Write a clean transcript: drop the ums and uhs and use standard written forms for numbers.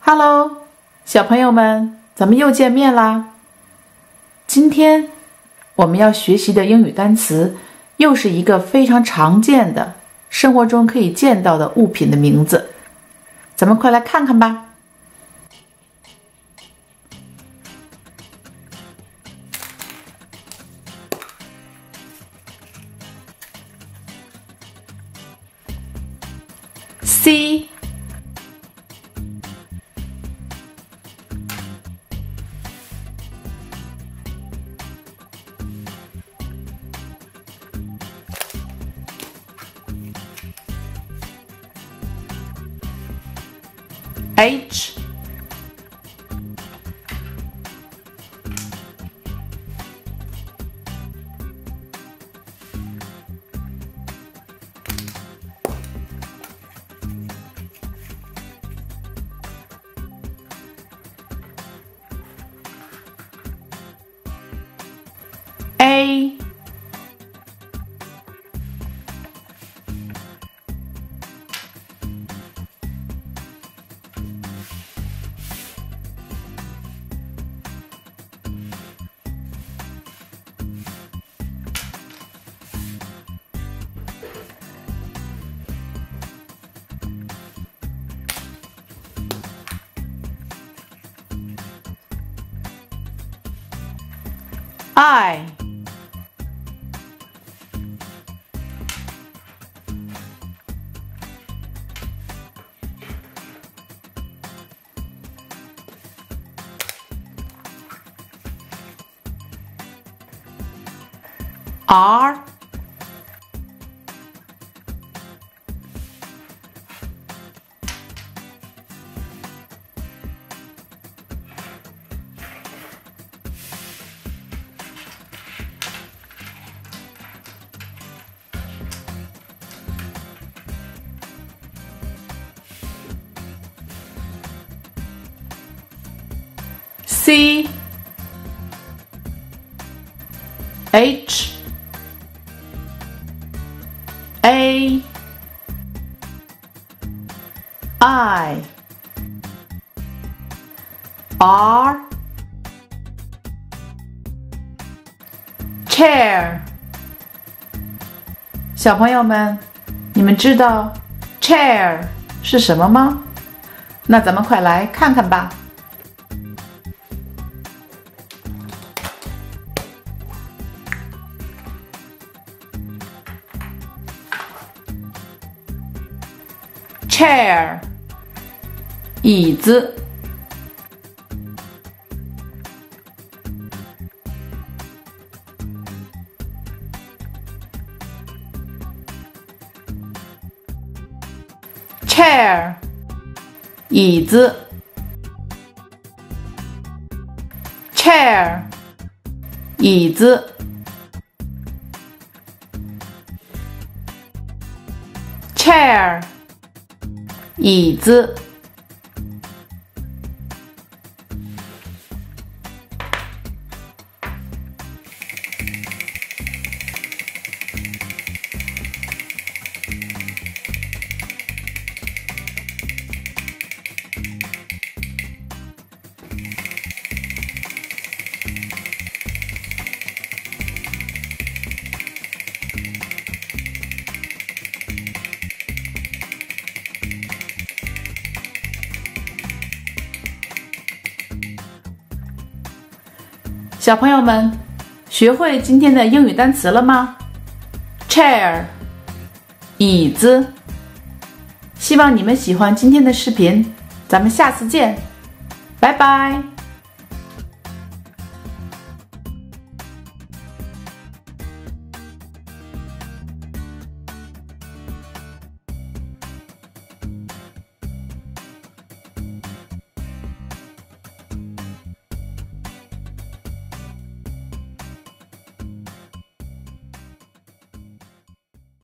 Hello， 小朋友们，咱们又见面啦！今天我们要学习的英语单词又是一个非常常见的生活中可以见到的物品的名字，咱们快来看看吧。C H A I R C H A I R Chair。 小朋友们，你们知道 chair 是什么吗？那咱们快来看看吧。chair 椅子。chair 椅子。chair 椅子。chair椅子。小朋友们，学会今天的英语单词了吗？ chair 椅子。希望你们喜欢今天的视频，咱们下次见，拜拜。